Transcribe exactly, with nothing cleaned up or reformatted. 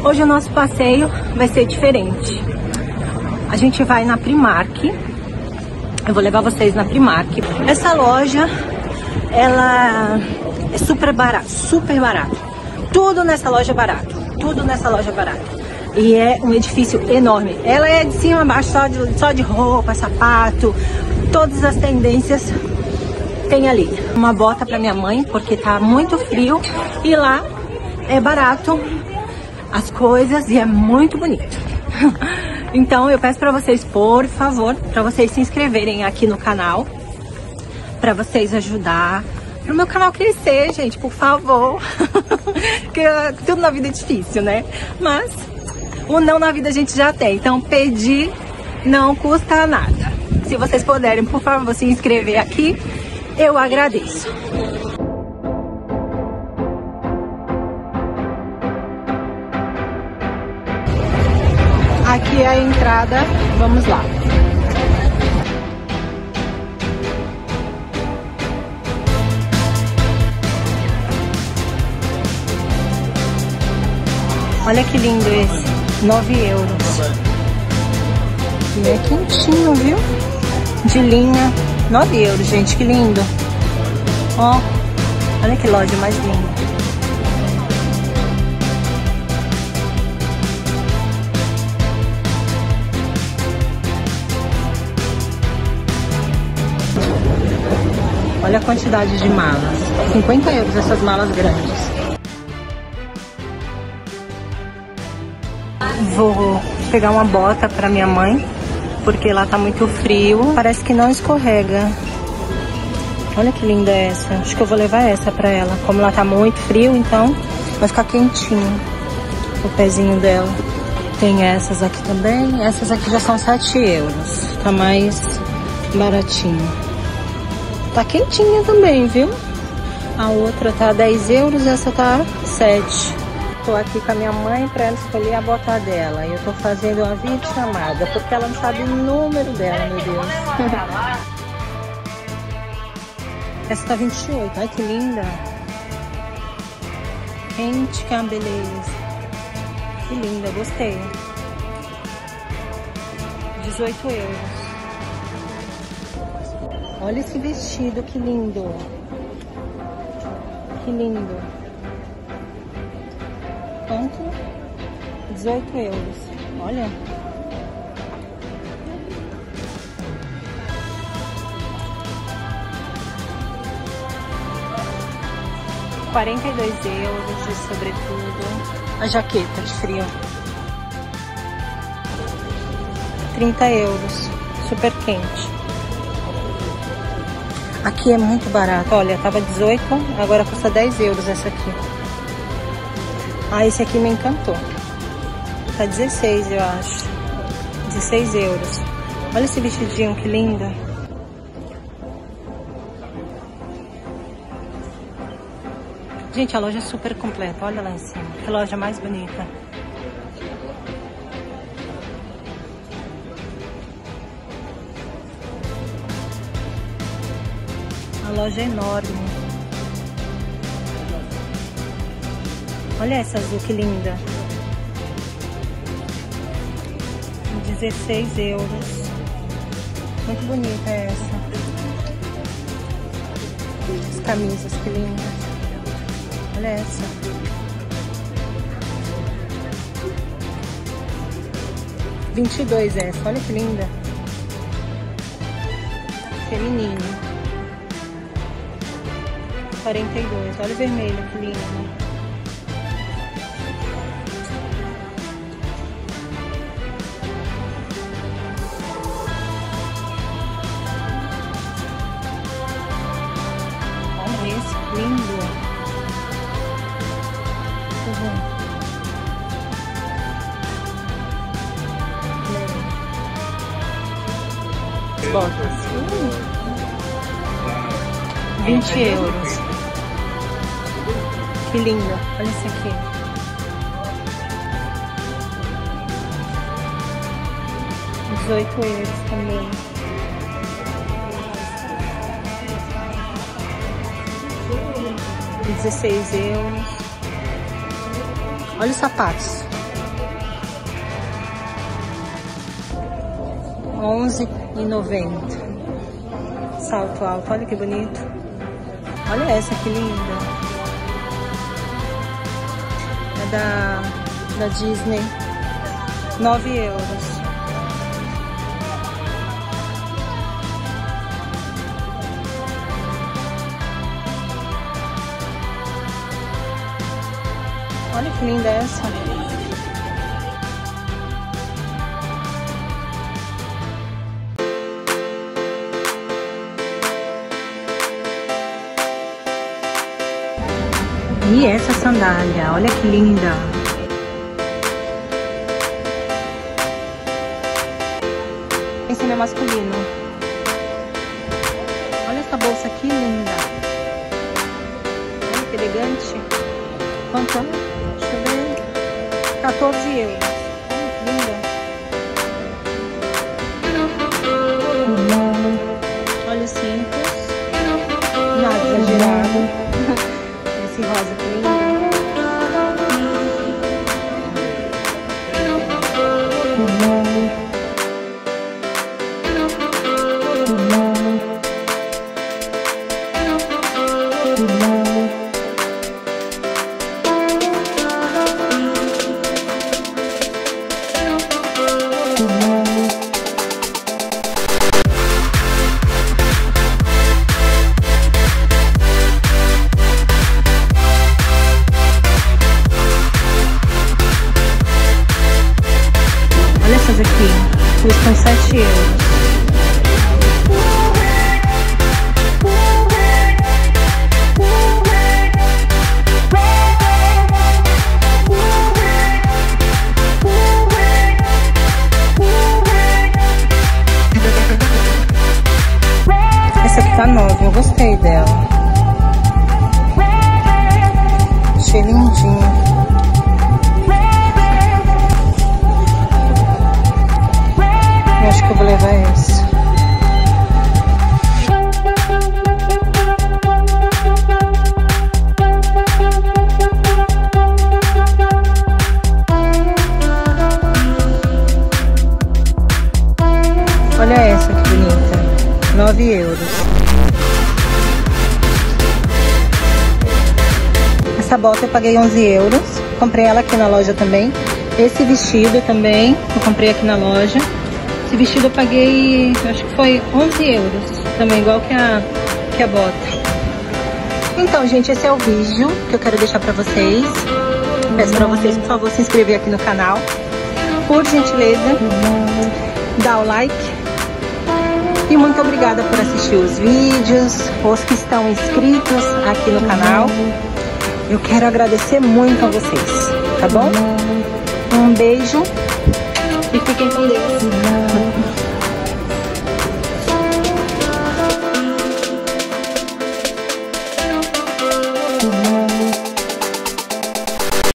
Hoje o nosso passeio vai ser diferente. A gente vai na Primark. Eu vou levar vocês na Primark. Essa loja, ela é super barata, super barata. Tudo nessa loja é barato, tudo nessa loja é barato. E é um edifício enorme. Ela é de cima a baixo, só de, só de roupa, sapato, todas as tendências tem ali. Uma bota para minha mãe, porque tá muito frio. E lá é barato as coisas e é muito bonito. Então eu peço para vocês, por favor, para vocês se inscreverem aqui no canal, para vocês ajudar pro meu canal crescer, gente, por favor. Porque tudo na vida é difícil, né? Mas o não na vida a gente já tem, então pedir não custa nada. Se vocês puderem, por favor, se inscrever aqui, eu agradeço. Aqui é a entrada, vamos lá. Olha que lindo esse, nove euros. E é quentinho, viu? De linha, nove euros, gente, que lindo. Ó, olha que loja mais linda. Olha a quantidade de malas. cinquenta euros essas malas grandes. Vou pegar uma bota para minha mãe, porque lá tá muito frio. Parece que não escorrega. Olha que linda essa. Acho que eu vou levar essa para ela. Como lá tá muito frio, então vai ficar quentinho o pezinho dela. Tem essas aqui também. Essas aqui já são sete euros. Tá mais baratinho. Tá quentinha também, viu? A outra tá dez euros, essa tá sete. Tô aqui com a minha mãe pra ela escolher a bota dela. E eu tô fazendo uma videochamada, porque ela não sabe o número dela, meu Deus. Essa tá vinte e oito, ai que linda. Gente, que beleza. Que linda, gostei. dezoito euros. Olha esse vestido, que lindo. Que lindo. Quanto? dezoito euros. Olha. quarenta e dois euros de sobretudo. A jaqueta de frio. trinta euros. Super quente. Aqui é muito barato. Olha, tava dezoito, agora custa dez euros essa aqui. Ah, esse aqui me encantou. Tá dezesseis, eu acho. dezesseis euros. Olha esse vestidinho, que lindo. Gente, a loja é super completa. Olha lá em cima. Que loja mais bonita. A loja é enorme. Olha essa azul, que linda. dezesseis euros. Muito bonita essa. As camisas, que lindas. Olha essa. vinte e dois essa. Olha que linda. Feminino. quarenta e dois. Olha o vermelho, que lindo. Olha esse, que lindo. Uhum. Botas. Hum. vinte euros. Que linda. Olha esse aqui. dezoito euros também. dezesseis euros. Olha os sapatos. onze e noventa. Salto alto, olha que bonito. Olha essa que linda. É da, da Disney. nove euros. Olha que linda essa. E essa sandália, olha que linda. Esse é masculino. Olha essa bolsa aqui linda. Olha que elegante. Quanto? Deixa eu ver. quatorze euros. Olha que linda. Olha os cintos. Nada exagerado. Esse rosa que lindo. Aqui custam sete euros. Essa aqui tá nova, eu gostei dela. Achei lindinha. Acho que eu vou levar esse. Olha essa que bonita. nove euros. Essa bota eu paguei onze euros. Comprei ela aqui na loja também. Esse vestido também eu comprei aqui na loja. Esse vestido eu paguei, acho que foi onze euros, também igual que a, que a bota. Então, gente, esse é o vídeo que eu quero deixar pra vocês. Peço pra vocês, por favor, se inscrever aqui no canal. Por gentileza, dá o like. E muito obrigada por assistir os vídeos, os que estão inscritos aqui no canal. Eu quero agradecer muito a vocês, tá bom? Um beijo. E fiquem com Deus.